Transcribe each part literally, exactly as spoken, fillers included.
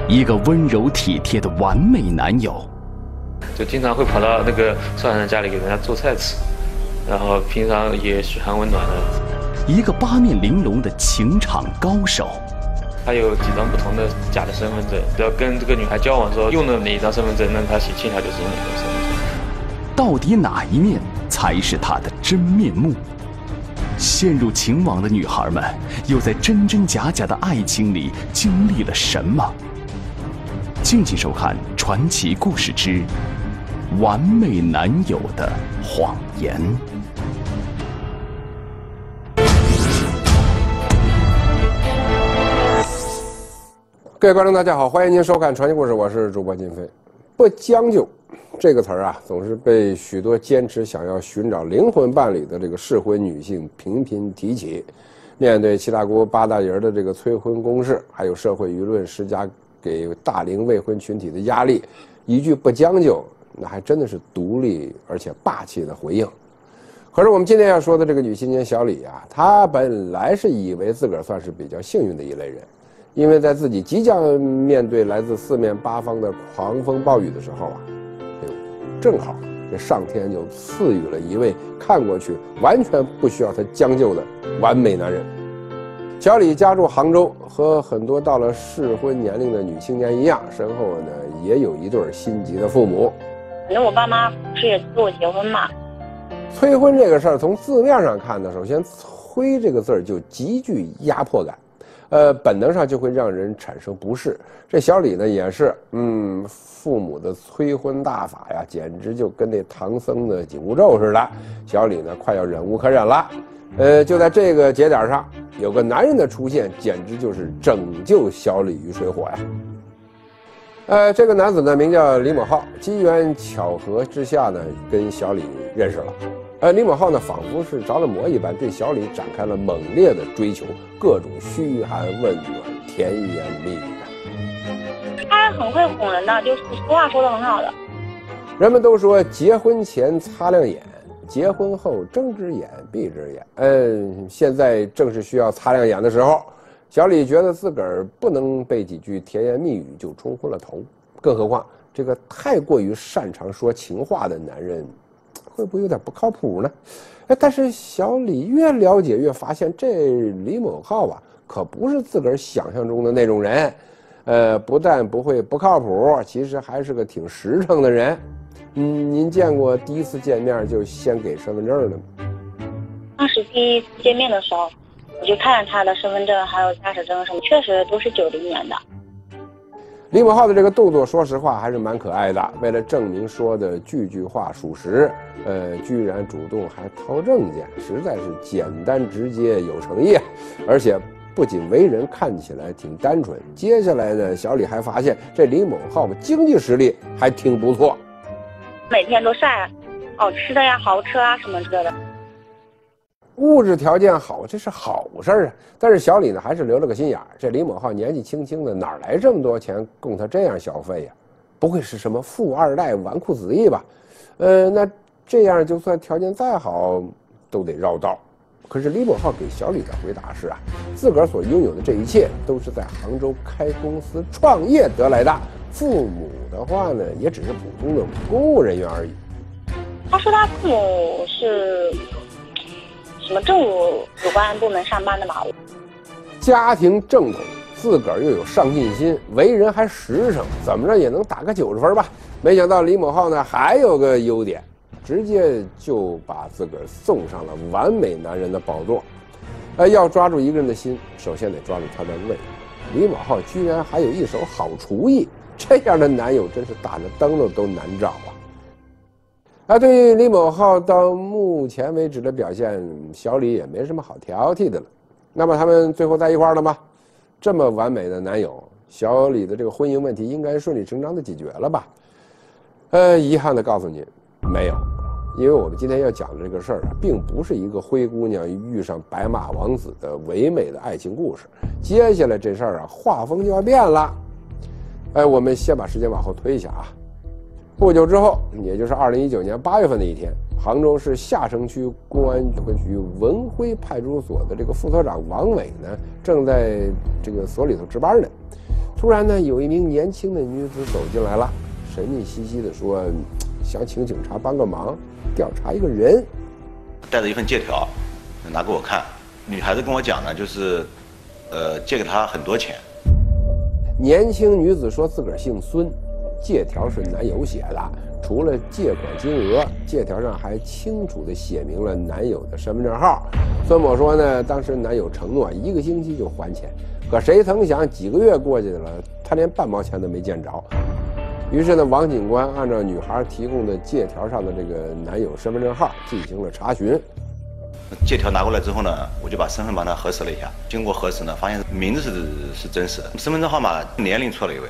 一个温柔体贴的完美男友， 就经常会跑到那个少年人家里给人家做菜吃，然后平常也嘘寒问暖的。 一个八面玲珑的情场高手。 他有几张不同的假的身份证，要跟这个女孩交往的时候用的哪一张身份证，那他写签下就是用哪个身份证。 到底哪一面才是他的真面目？陷入情网的女孩们又在真真假假的爱情里经历了什么？敬请收看传奇故事之《完美男友的谎言》。 各位观众，大家好，欢迎您收看传奇故事，我是主播金飞。不将就这个词儿啊，总是被许多坚持想要寻找灵魂伴侣的这个适婚女性频频提起。面对七大姑八大姨的这个催婚攻势，还有社会舆论施加给大龄未婚群体的压力，一句不将就，那还真的是独立而且霸气的回应。可是我们今天要说的这个女青年小李啊，她本来是以为自个儿算是比较幸运的一类人。因为在自己即将面对来自四面八方的狂风暴雨的时候啊，哎呦，正好这上天就赐予了一位看过去完全不需要他将就的完美男人。小李家住杭州，和很多到了适婚年龄的女青年一样，身后呢也有一对心急的父母。 反正我爸妈是也催我结婚嘛。 催婚这个事儿，从字面上看呢，首先"催"这个字儿就极具压迫感。呃，本能上就会让人产生不适。这小李呢，也是，嗯，父母的催婚大法呀，简直就跟那唐僧的紧箍咒似的。小李呢，快要忍无可忍了。呃，就在这个节点上，有个男人的出现，简直就是拯救小李于水火呀。呃，这个男子呢，名叫李某浩，机缘巧合之下呢，跟小李认识了。呃，李某浩呢，仿佛是着了魔一般，对小李展开了猛烈的追求，各种嘘寒问暖、甜言蜜语啊。 他很会哄人的，就是实话说的很好的。 人们都说结婚前擦亮眼，结婚后睁只眼闭只眼。嗯，现在正是需要擦亮眼的时候。小李觉得自个儿不能被几句甜言蜜语就冲昏了头，更何况这个太过于擅长说情话的男人。会不会有点不靠谱呢？哎，但是小李越了解越发现，这李某浩啊，可不是自个儿想象中的那种人。呃，不但不会不靠谱，其实还是个挺实诚的人。嗯，您见过第一次见面就先给身份证的吗？ 当时第一次见面的时候，我就看了他的身份证还有驾驶证什么，确实都是九零年的。 李某浩的这个动作，说实话还是蛮可爱的。为了证明说的句句话属实，呃，居然主动还掏证件，实在是简单直接有诚意。而且不仅为人看起来挺单纯，接下来呢，小李还发现这李某浩经济实力还挺不错， 每天都晒好吃的呀、豪车啊什么之类的。 物质条件好，这是好事儿啊。但是小李呢，还是留了个心眼儿。这李某浩年纪轻轻的，哪来这么多钱供他这样消费呀？不会是什么富二代、纨绔子弟吧？呃，那这样就算条件再好，都得绕道。可是李某浩给小李的回答是啊，自个儿所拥有的这一切都是在杭州开公司创业得来的。父母的话呢，也只是普通的公务人员而已。 他说他父母是什么政务有关部门上班的吧？ 家庭正统，自个儿又有上进心，为人还实诚，怎么着也能打个九十分吧。没想到李某浩呢还有个优点，直接就把自个儿送上了完美男人的宝座。呃，要抓住一个人的心，首先得抓住他的胃。李某浩居然还有一手好厨艺，这样的男友真是打着灯笼都难找啊！啊，对于李某浩到目前为止的表现，小李也没什么好挑剔的了。那么他们最后在一块儿了吗？这么完美的男友，小李的这个婚姻问题应该顺理成章的解决了吧？呃，遗憾的告诉您，没有，因为我们今天要讲的这个事儿啊，并不是一个灰姑娘遇上白马王子的唯美的爱情故事。接下来这事儿啊，画风就要变了。哎，我们先把时间往后推一下啊。不久之后，也就是二零一九年八月份的一天，杭州市下城区公安局文辉派出所的这个副所长王伟呢，正在这个所里头值班呢。 突然呢，有一名年轻的女子走进来了，神秘兮兮地说：“想请警察帮个忙，调查一个人。” 带着一份借条，拿给我看。女孩子跟我讲呢，就是，呃，借给她很多钱。 年轻女子说自个儿姓孙，借条是男友写的。除了借款金额，借条上还清楚地写明了男友的身份证号。孙某说呢，当时男友承诺一个星期就还钱，可谁曾想几个月过去了，他连半毛钱都没见着。于是呢，王警官按照女孩提供的借条上的这个男友身份证号进行了查询。 借条拿过来之后呢，我就把身份帮他核实了一下。经过核实呢，发现名字是是真实的，身份证号码年龄错了一位。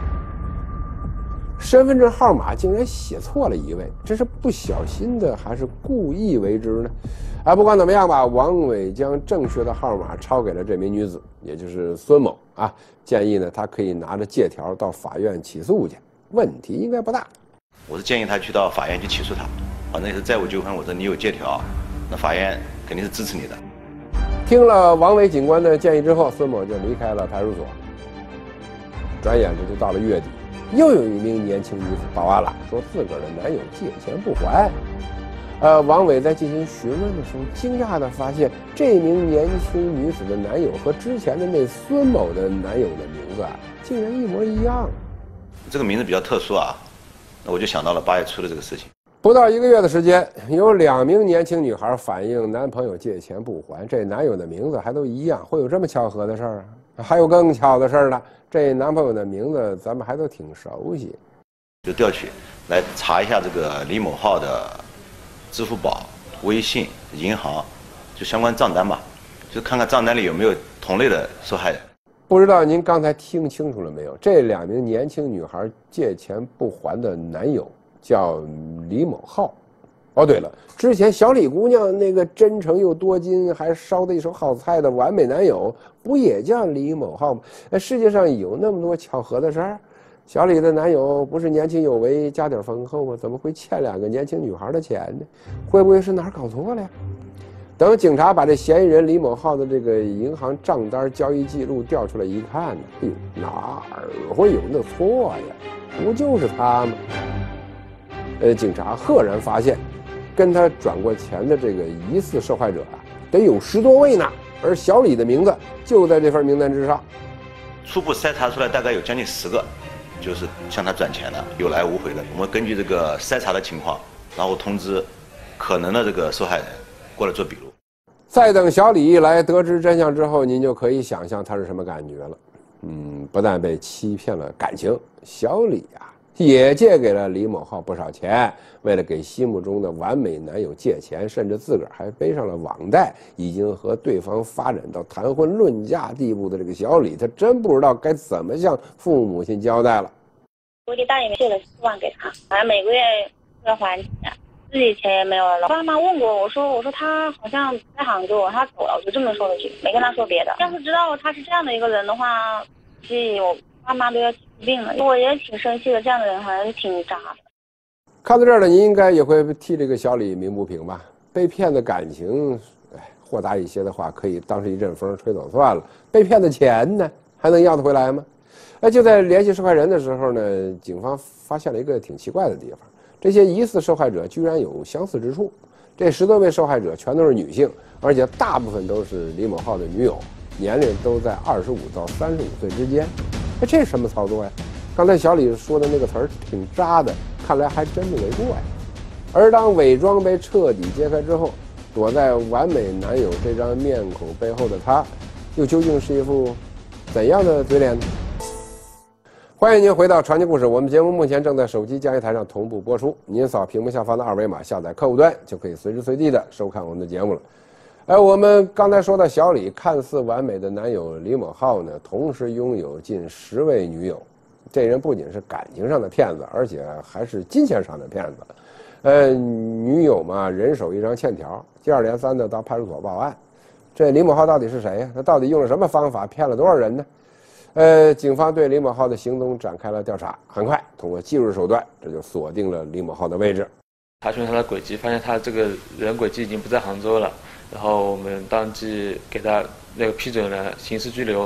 身份证号码竟然写错了一位，这是不小心的还是故意为之呢？啊，不管怎么样吧，王伟将正确的号码抄给了这名女子，也就是孙某啊。建议呢，他可以拿着借条到法院起诉去，问题应该不大。 我是建议他去到法院去起诉他，反正也是债务纠纷。我说你有借条，那法院肯定是支持你的。 听了王伟警官的建议之后，孙某就离开了派出所。转眼这就到了月底。又有一名年轻女子报案了，说自个儿的男友借钱不还。呃，王伟在进行询问的时候，惊讶地发现这名年轻女子的男友和之前的那孙某的男友的名字啊，竟然一模一样。 这个名字比较特殊啊，那我就想到了八月初的这个事情。 不到一个月的时间，有两名年轻女孩反映男朋友借钱不还，这男友的名字还都一样，会有这么巧合的事儿啊？还有更巧的事儿呢，这男朋友的名字咱们还都挺熟悉。 就调取来查一下这个李某浩的支付宝、微信、银行，就相关账单吧，就看看账单里有没有同类的受害人。 不知道您刚才听清楚了没有？这两名年轻女孩借钱不还的男友叫李某浩。哦，对了，之前小李姑娘那个真诚又多金，还烧得一手好菜的完美男友，不也叫李某浩吗？世界上有那么多巧合的事儿。小李的男友不是年轻有为、家底丰厚吗？怎么会欠两个年轻女孩的钱呢？会不会是哪儿搞错了呀？等警察把这嫌疑人李某浩的这个银行账单、交易记录调出来一看呢，哎呦，哪儿会有那错呀？不就是他吗？呃，警察赫然发现，跟他转过钱的这个疑似受害者啊，得有十多位呢，而小李的名字就在这份名单之上。 初步筛查出来大概有将近十个，就是向他转钱的，有来无回的。我们根据这个筛查的情况，然后通知可能的这个受害人过来做笔录。 再等小李来得知真相之后，您就可以想象他是什么感觉了。嗯，不但被欺骗了感情，小李啊也借给了李某浩不少钱。为了给心目中的完美男友借钱，甚至自个儿还背上了网贷，已经和对方发展到谈婚论嫁地步的这个小李，他真不知道该怎么向父母亲交代了。 我给大爷借了四万给他，反正每个月要还钱，自己钱也没有了。爸妈问过我说，我说他好像在杭州，他走了，我就这么说了句，没跟他说别的。要是知道他是这样的一个人的话，估计我爸妈都要气病了。我也挺生气的，这样的人好像挺渣的。看到这儿呢，您应该也会替这个小李鸣不平吧？被骗的感情，哎，豁达一些的话，可以当是一阵风吹走算了。被骗的钱呢，还能要得回来吗？哎，就在联系受害人的时候呢，警方发现了一个挺奇怪的地方：这些疑似受害者居然有相似之处。这十多位受害者全都是女性，而且大部分都是李某浩的女友，年龄都在二十五到三十五岁之间。哎，这是什么操作呀？刚才小李说的那个词儿挺渣的，看来还真没为过呀。而当伪装被彻底揭开之后，躲在完美男友这张面孔背后的他，又究竟是一副怎样的嘴脸呢？欢迎您回到传奇故事，我们节目目前正在手机交易台上同步播出，您扫屏幕下方的二维码下载客户端，就可以随时随地的收看我们的节目了。而我们刚才说到小李看似完美的男友李某浩呢，同时拥有近十位女友。这人不仅是感情上的骗子，而且还是金钱上的骗子。呃，女友嘛，人手一张欠条，接二连三的到派出所报案。这李某浩到底是谁呀？他到底用了什么方法骗了多少人呢？呃，警方对李某浩的行踪展开了调查，很快通过技术手段，这就锁定了李某浩的位置。 查询他的轨迹，发现他这个人轨迹已经不在杭州了，然后我们当即给他那个批准了刑事拘留，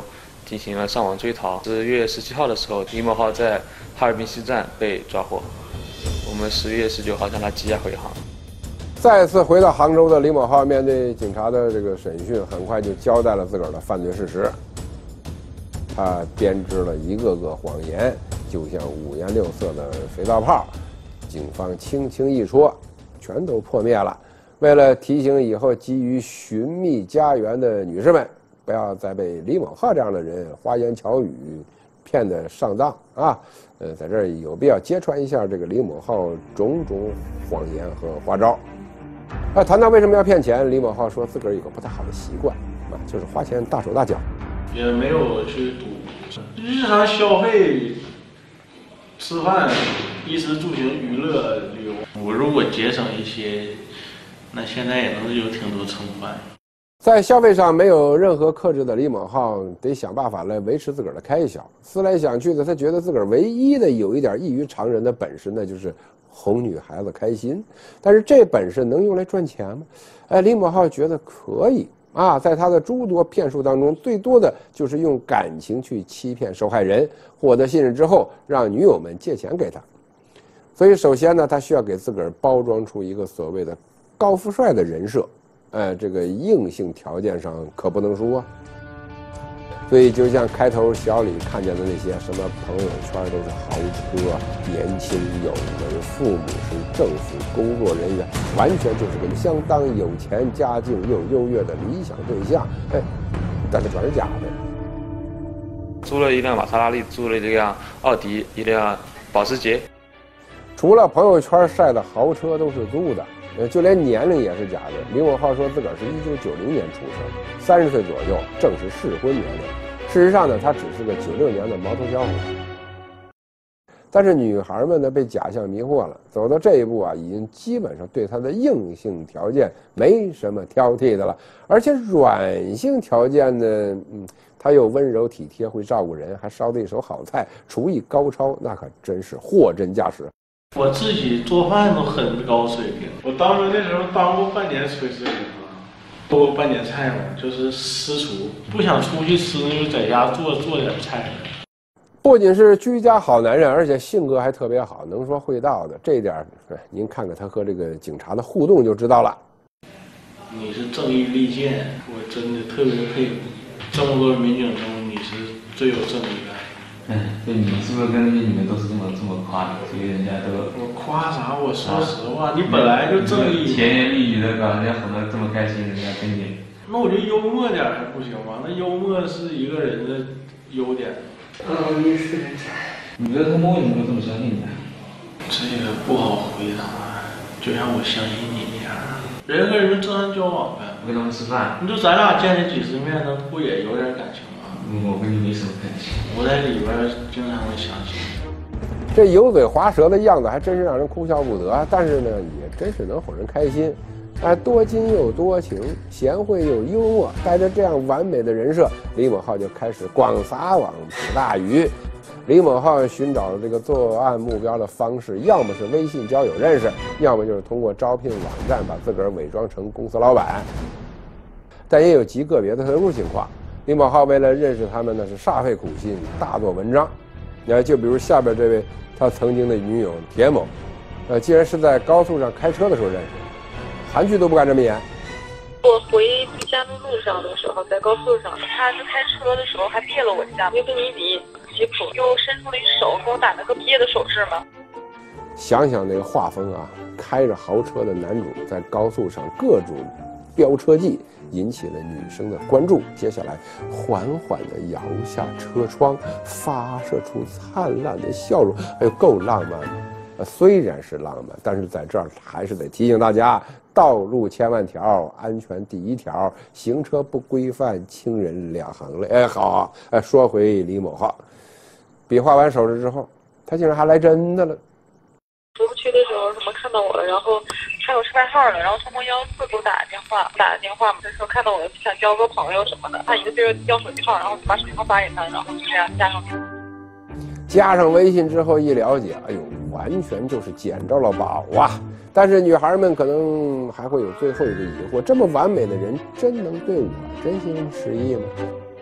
进行了上网追逃。十月十七号的时候，李某浩在哈尔滨西站被抓获。我们十月十九号将他羁押回航。 再次回到杭州的李某浩，面对警察的这个审讯，很快就交代了自个儿的犯罪事实。他编织了一个个谎言，就像五颜六色的肥皂泡，警方轻轻一戳，全都破灭了。为了提醒以后急于寻觅家园的女士们，不要再被李某浩这样的人花言巧语骗得上当啊！呃，在这儿有必要揭穿一下这个李某浩种种谎言和花招。啊，谈到为什么要骗钱，李某浩说自个儿有个不太好的习惯啊，就是花钱大手大脚。 也没有去赌，日常消费、吃饭、衣食住行、娱乐、旅游，我如果节省一些，那现在也能有挺多成本。 在消费上没有任何克制的李某浩，得想办法来维持自个儿的开销。思来想去的，他觉得自个儿唯一的有一点异于常人的本事，那就是哄女孩子开心。但是这本事能用来赚钱吗？哎，李某浩觉得可以。啊，在他的诸多骗术当中，最多的就是用感情去欺骗受害人，获得信任之后，让女友们借钱给他。所以，首先呢，他需要给自个儿包装出一个所谓的高富帅的人设，呃，这个硬性条件上可不能输啊。所以，就像开头小李看见的那些什么朋友圈都是豪车、年轻有为、父母是政府工作人员，完全就是个相当有钱、家境又优越的理想对象。哎，但是全是假的。 租了一辆玛莎拉蒂，租了一辆奥迪，一辆保时捷。 除了朋友圈晒的豪车都是租的，呃，就连年龄也是假的。李某浩说自个儿是一九九零年出生，三十岁左右，正是适婚年龄。事实上呢，他只是个九六年的毛头小伙。但是女孩们呢被假象迷惑了，走到这一步啊，已经基本上对他的硬性条件没什么挑剔的了。而且软性条件呢，嗯，他又温柔体贴，会照顾人，还烧得一手好菜，厨艺高超，那可真是货真价实。 我自己做饭都很高水平，我当时那时候当过半年炊事兵啊，做过半年菜嘛，就是私厨，不想出去吃就在家做做点菜。 不仅是居家好男人，而且性格还特别好，能说会道的。这一点，您看看他和这个警察的互动就知道了。 你是正义利剑，我真的特别佩服你。这么多民警中，你是最有正义感。 哎，对，你们是不是跟那些女人都是这么这么夸的？所以人家都我夸啥？我说实话，啊、你本来就正义， 甜言蜜语的把人家哄得这么开心，人家跟你。 那我觉得幽默点还不行吗？那幽默是一个人的优点。 嗯，你是你觉得他们为什么会这么相信你啊？ 这个不好回答，就像我相信你一样。人和人正常交往呗， 跟他们吃饭。 你说咱俩见了几十面，那不也有点感情吗？ 我跟你没什么感情。 我在里边经常会想起。 这油嘴滑舌的样子还真是让人哭笑不得，但是呢，也真是能哄人开心。哎，多金又多情，贤惠又幽默，带着这样完美的人设，李某浩就开始广撒网捕大鱼。李某浩寻找这个作案目标的方式，要么是微信交友认识，要么就是通过招聘网站把自个儿伪装成公司老板。但也有极个别的特殊情况，李某浩为了认识他们呢，是煞费苦心，大做文章。呃，就比如下边这位他曾经的女友铁某，呃，竟然是在高速上开车的时候认识的。韩剧都不敢这么演。 我回家的路上的时候，在高速上，他是开车的时候还别了我一下，因为你比吉普又伸出了一手给我打了个别的手势嘛。 想想那个画风啊，开着豪车的男主在高速上各种飙车技，引起了女生的关注。接下来缓缓地摇下车窗，发射出灿烂的笑容，哎呦，够浪漫的。虽然是浪漫，但是在这儿还是得提醒大家，道路千万条，安全第一条，行车不规范，亲人两行泪。哎，好，哎，说回李某浩，比划完手势之后，他竟然还来真的了。 回不去的时候，什么看到我了，然后还有车牌号了，然后通过幺幺四给我打个电话，打个电话嘛，他说看到我想交个朋友什么的，他一个劲儿要手机号，然后把手机号发给他，然后就这样加上。 加上微信之后一了解，哎呦，完全就是捡着了宝啊！但是女孩们可能还会有最后一个疑惑：这么完美的人，真能对我真心实意吗？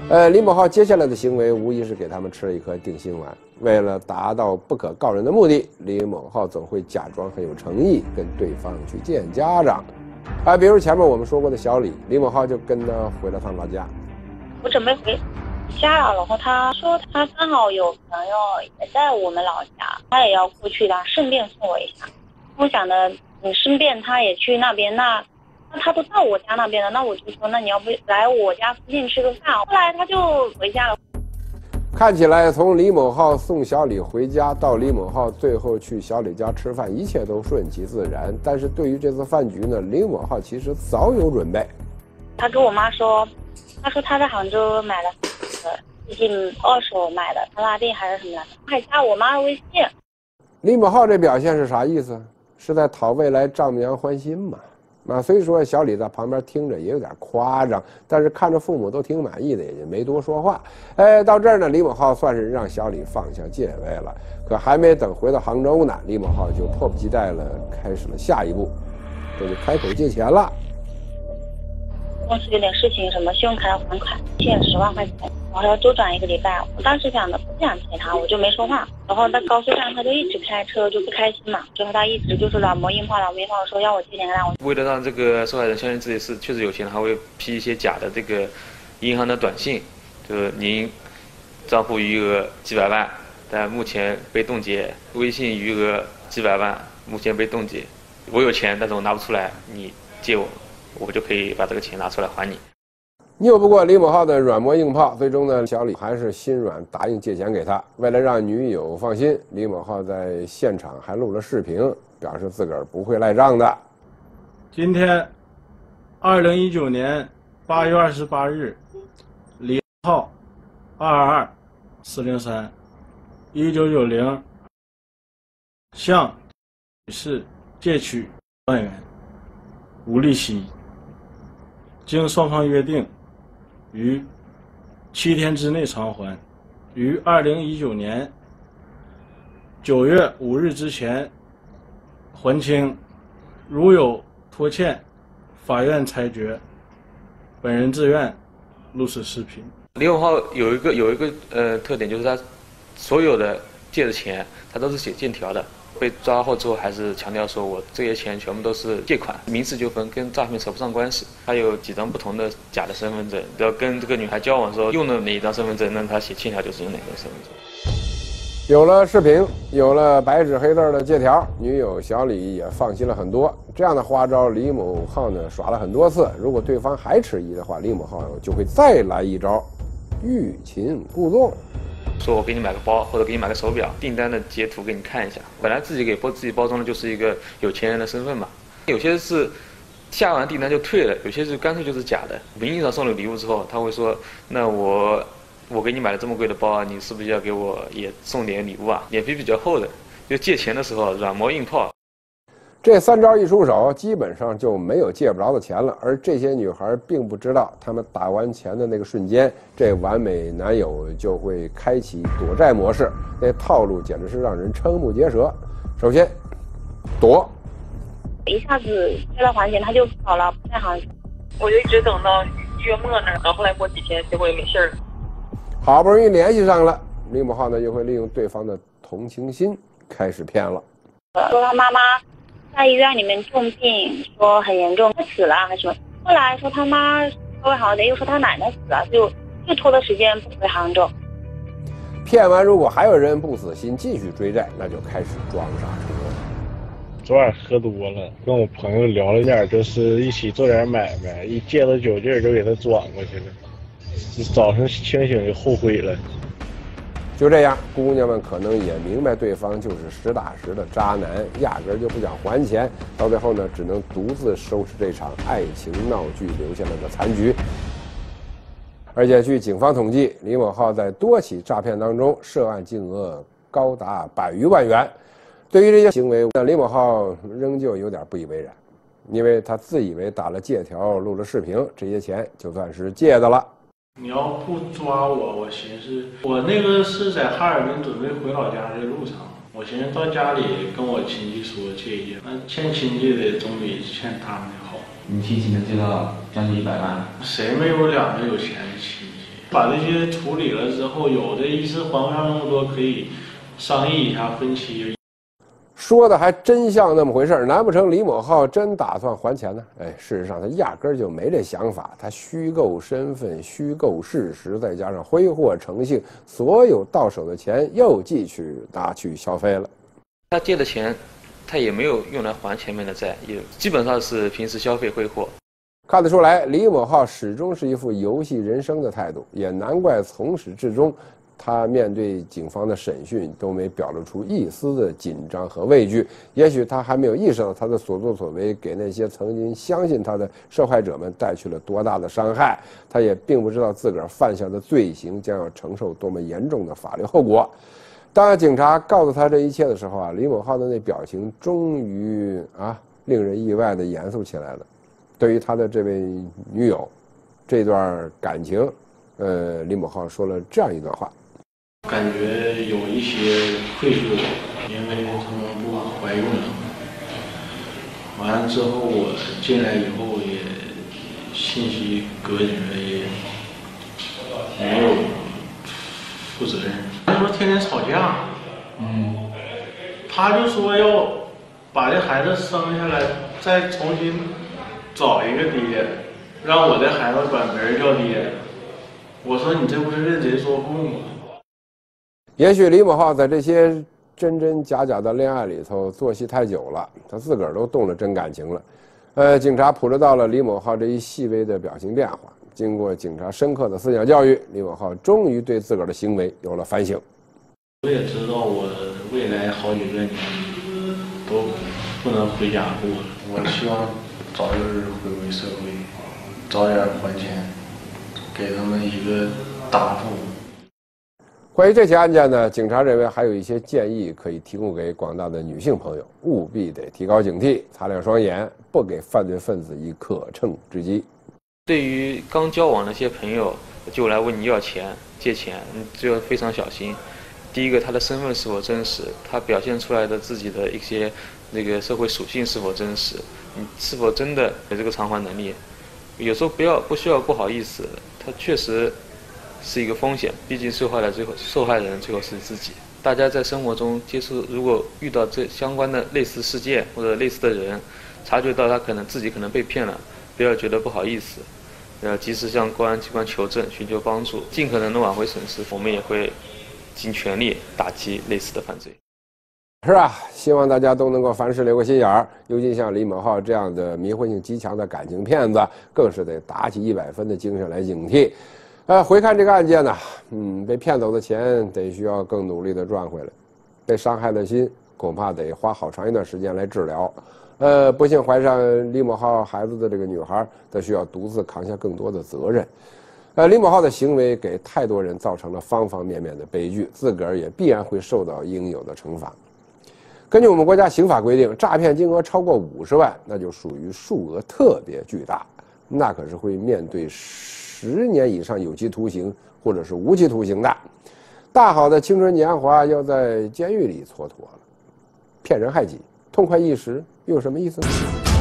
呃，李某浩接下来的行为无疑是给他们吃了一颗定心丸。为了达到不可告人的目的，李某浩总会假装很有诚意，跟对方去见家长。啊，比如前面我们说过的小李，李某浩就跟他回了趟老家。 我准备回家了，然后他说他刚好有朋友也在我们老家，他也要过去的，顺便送我一下。我想的，你顺便他也去那边，那那他都到我家那边了，那我就说，那你要不来我家附近吃个饭？后来他就回家了。 看起来，从李某浩送小李回家到李某浩最后去小李家吃饭，一切都顺其自然。但是对于这次饭局呢，李某浩其实早有准备。 他跟我妈说，他说他在杭州买了呃最近二手买的他拉店还是什么的，还加我妈的微信。 李某浩这表现是啥意思？是在讨未来丈母娘欢心嘛？啊，虽说小李在旁边听着也有点夸张，但是看着父母都挺满意的，也就没多说话。哎，到这儿呢，李某浩算是让小李放下戒备了。可还没等回到杭州呢，李某浩就迫不及待了，开始了下一步，这就开口借钱了。 公司有点事情，什么信用卡要还款，欠十万块钱，然后要周转一个礼拜。我当时想的不想借他，我就没说话。然后在高速上他就一直开车，就不开心嘛。最后他一直就是软磨硬泡，软磨硬泡说要我借钱给他。 为了让这个受害人相信自己是确实有钱，还会批一些假的这个银行的短信，就是您账户余额几百万，但目前被冻结；微信余额几百万，目前被冻结。我有钱，但是我拿不出来，你借我。我就可以把这个钱拿出来还你。 拗不过李某浩的软磨硬泡，最终呢，小李还是心软答应借钱给他。为了让女友放心，李某浩在现场还录了视频，表示自个儿不会赖账的。 今天，二零一九年八月二十八日，李浩二二二四零三一九九零向女士借取万元，无利息。经双方约定，于七天之内偿还，于二零一九年九月五日之前还清。如有拖欠，法院裁决。本人自愿录此视频。 李某浩有一个有一个呃特点，就是他所有的借的钱，他都是写借条的。被抓获之后，还是强调说我这些钱全部都是借款，民事纠纷跟诈骗扯不上关系。他有几张不同的假的身份证，要跟这个女孩交往的时候用的哪一张身份证，那他写欠条就是用哪个身份证。 有了视频，有了白纸黑字的借条，女友小李也放心了很多。这样的花招，李某浩呢耍了很多次。如果对方还迟疑的话，李某浩就会再来一招，欲擒故纵。 说我给你买个包，或者给你买个手表，订单的截图给你看一下。本来自己给包自己包装的就是一个有钱人的身份嘛。有些是下完订单就退了，有些是干脆就是假的。名义上送了礼物之后，他会说：“那我我给你买了这么贵的包，你是不是要给我也送点礼物啊？”脸皮比较厚的，就借钱的时候软磨硬泡。 这三招一出手，基本上就没有借不着的钱了。而这些女孩并不知道，她们打完钱的那个瞬间，这完美男友就会开启躲债模式。那套路简直是让人瞠目结舌。首先，躲， 一下子接到还钱，他就跑了，不在杭州。 我就一直等到月末那儿，然后后来过几天，结果也没信儿。 好不容易联系上了，李某浩呢又会利用对方的同情心开始骗了。 说他妈妈在医院里面重病，说很严重，他死了还是什么？后来说他妈稍微好点，又说他奶奶死了，就又拖了时间不回杭州。 骗完，如果还有人不死心，继续追债，那就开始装傻充愣。 昨晚喝多了，跟我朋友聊了点，就是一起做点买卖，一借到酒劲儿就给他转过去了。早上清醒就后悔了。 就这样，姑娘们可能也明白对方就是实打实的渣男，压根儿就不想还钱。到最后呢，只能独自收拾这场爱情闹剧留下来的残局。而且据警方统计，李某浩在多起诈骗当中涉案金额高达百余万元。对于这些行为，李某浩仍旧有点不以为然，因为他自以为打了借条、录了视频，这些钱就算是借的了。 你要不抓我，我寻思我那个是在哈尔滨准备回老家的路上，我寻思到家里跟我亲戚说借一借，那欠亲戚的总比欠他们的好。 你亲戚能借到将近一百万？ 谁没有两个有钱的亲戚？ 把这些处理了之后，有的一时还不上那么多，可以商议一下分期。 说的还真像那么回事儿，难不成李某浩真打算还钱呢？哎，事实上他压根儿就没这想法，他虚构身份、虚构事实，再加上挥霍成性，所有到手的钱又继续拿去消费了。 他借的钱，他也没有用来还前面的债，也基本上是平时消费挥霍。 看得出来，李某浩始终是一副游戏人生的态度，也难怪从始至终，他面对警方的审讯都没表露出一丝的紧张和畏惧。也许他还没有意识到他的所作所为给那些曾经相信他的受害者们带去了多大的伤害，他也并不知道自个儿犯下的罪行将要承受多么严重的法律后果。当警察告诉他这一切的时候啊，李某浩的那表情终于啊令人意外的严肃起来了。对于他的这位女友，这段感情，呃，李某浩说了这样一段话： 感觉有一些愧疚，因为他们不怀孕了。完了之后，我进来以后也信息隔绝，也没有负责任。他说天天吵架，嗯，他就说要把这孩子生下来，再重新找一个爹，让我的孩子管别人叫爹。我说你这不是认贼作父吗？ 也许李某浩在这些真真假假的恋爱里头做戏太久了，他自个儿都动了真感情了。呃，警察捕捉到了李某浩这一细微的表情变化。经过警察深刻的思想教育，李某浩终于对自个儿的行为有了反省。 我也知道我未来好几个年都不能回家过了，我希望早日回归社会，早点还钱，给他们一个答复。 关于这起案件呢，警察认为还有一些建议可以提供给广大的女性朋友，务必得提高警惕，擦亮双眼，不给犯罪分子以可乘之机。 对于刚交往的一些朋友就来问你要钱借钱，你就要非常小心。第一个，他的身份是否真实，他表现出来的自己的一些那个社会属性是否真实，你是否真的有这个偿还能力。有时候不要不需要不好意思，他确实是一个风险，毕竟受害的最后受害人最后是自己。大家在生活中接触，如果遇到这相关的类似事件或者类似的人，察觉到他可能自己可能被骗了，不要觉得不好意思，要及时向公安机关求证，寻求帮助，尽可能的挽回损失。我们也会尽全力打击类似的犯罪。 是啊，希望大家都能够凡事留个心眼儿，尤其像李某浩这样的迷惑性极强的感情骗子，更是得打起一百分的精神来警惕。呃，回看这个案件呢，嗯，被骗走的钱得需要更努力的赚回来，被伤害的心恐怕得花好长一段时间来治疗。呃，不幸怀上李某浩孩子的这个女孩，则需要独自扛下更多的责任。呃，李某浩的行为给太多人造成了方方面面的悲剧，自个儿也必然会受到应有的惩罚。根据我们国家刑法规定，诈骗金额超过五十万，那就属于数额特别巨大，那可是会面对十年以上有期徒刑或者是无期徒刑的。大好的青春年华要在监狱里蹉跎了，骗人害己，痛快一时又有什么意思呢？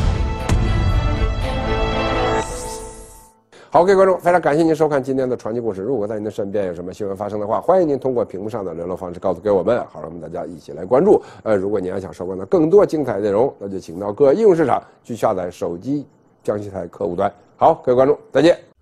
好，各位观众，非常感谢您收看今天的传奇故事。如果在您的身边有什么新闻发生的话，欢迎您通过屏幕上的联络方式告诉给我们，好让我们大家一起来关注。呃，如果您还想收看到更多精彩内容，那就请到各应用市场去下载手机江西台客户端。好，各位观众，再见。